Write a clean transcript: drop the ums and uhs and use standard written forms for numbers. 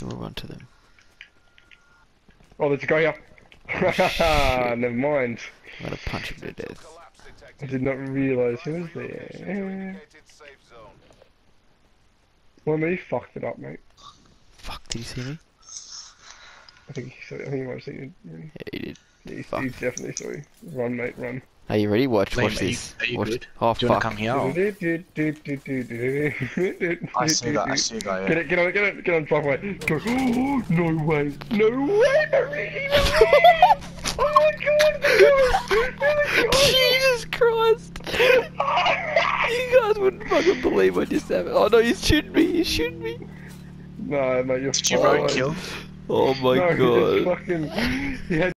Then we'll run to them. Oh, there's a guy here. Never mind. I'm gonna punch him to death. I did not realise he was there. Well, me fucked it up, mate. Fuck, did he see me? I think he might have seen you. Yeah, he did. He definitely saw you. Run, mate, run. Are you ready? Watch Liam, this. Are you Watch. good? Oh, Do you want fuck. to come here? Or... I see that, yeah. Get on, drive away. Go. Oh, no way. No way, Marie, no way. Oh my god, Jesus Christ! You guys wouldn't fucking believe what just happened. Oh no, he's shooting me, he's shooting me! No, mate, you're Did you roadkill? Oh my no, god. He just fucking... He had